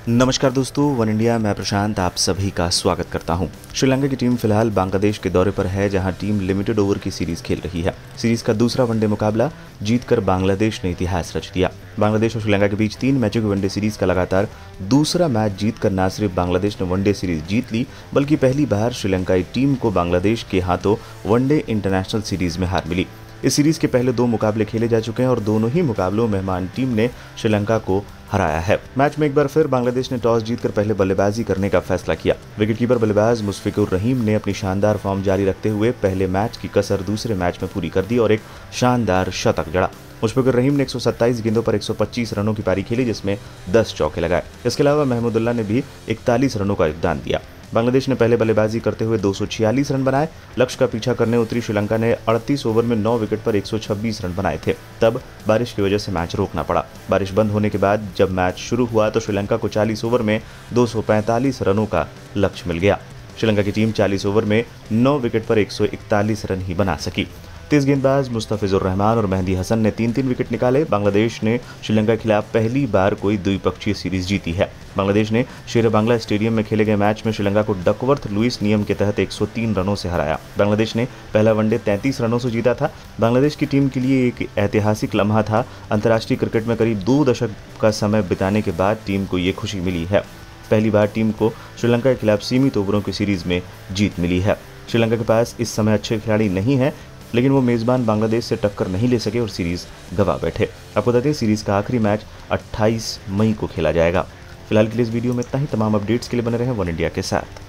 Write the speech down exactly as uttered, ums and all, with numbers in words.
नमस्कार दोस्तों, one India मैं प्रशांत आप सभी का स्वागत करता हूं। श्रीलंका की टीम फिलहाल बांग्लादेश के दौरे पर है, जहां टीम लिमिटेड ओवर की सीरीज खेल रही है। सीरीज का दूसरा वनडे मुकाबला जीतकर बांग्लादेश ने इतिहास रच दिया। बांग्लादेश और श्रीलंका के बीच तीन मैचों की वनडे सीरीज का लगातार दूसरा मैच जीतकर न सिर्फ बांग्लादेश ने वनडे सीरीज जीत ली, बल्कि पहली बार श्रीलंकाई टीम को बांग्लादेश के हाथों वनडे इंटरनेशनल सीरीज में हार मिली। इस सीरीज के पहले दो मुकाबले खेले जा चुके हैं और दोनों ही मुकाबलों में मेहमान टीम ने श्रीलंका को हराया है। मैच में एक बार फिर बांग्लादेश ने टॉस जीतकर पहले बल्लेबाजी करने का फैसला किया। विकेटकीपर बल्लेबाज मुशफिकुर रहीम ने अपनी शानदार फॉर्म जारी रखते हुए पहले मैच की कसर दूसरे मैच में पूरी कर दी और एक शानदार शतक जड़ा। मुशफिकुर रहीम ने एक सौ सत्ताईस गेंदों पर एक सौ पच्चीस रनों की पारी खेली, जिसमें दस चौके लगाए। इसके अलावा महमूदुल्लाह ने भी इकतालीस रनों का योगदान दिया। बांग्लादेश ने पहले बल्लेबाजी करते हुए दो सौ छियालीस रन बनाए। लक्ष्य का पीछा करने उतरी श्रीलंका ने अड़तीस ओवर में नौ विकेट पर एक सौ छब्बीस रन बनाए थे। तब बारिश की वजह से मैच रोकना पड़ा। बारिश बंद होने के बाद जब मैच शुरू हुआ तो श्रीलंका को चालीस ओवर में दो सौ पैंतालीस रनों का लक्ष्य मिल गया। श्रीलंका की टीम चालीस ओवर में नौ विकेट पर एक सौ इकतालीस रन ही बना सकी। तेज गेंदबाज मुस्तफिजुर रहमान और मेहदी हसन ने तीन तीन विकेट निकाले। बांग्लादेश ने श्रीलंका के खिलाफ पहली बार कोई द्विपक्षीय सीरीज जीती है। बांग्लादेश ने शेरेबांग्ला स्टेडियम में खेले गए मैच में श्रीलंका को डकवर्थ लुईस नियम के तहत एक सौ तीन रनों से हराया। बांग्लादेश ने पहला वनडे तैंतीस रनों से जीता था। बांग्लादेश की टीम के लिए एक ऐतिहासिक लम्हा था। अंतर्राष्ट्रीय क्रिकेट में करीब दो दशक का समय बिताने के बाद टीम को ये खुशी मिली है। पहली बार टीम को श्रीलंका के खिलाफ सीमित ओवरों की सीरीज में जीत मिली है। श्रीलंका के पास इस समय अच्छे खिलाड़ी नहीं है, लेकिन वो मेजबान बांग्लादेश से टक्कर नहीं ले सके और सीरीज गंवा बैठे। आपको बता दें, सीरीज का आखिरी मैच अट्ठाईस मई को खेला जाएगा। फिलहाल के लिए इस वीडियो में इतना ही। तमाम अपडेट्स के लिए बने रहें वन इंडिया के साथ।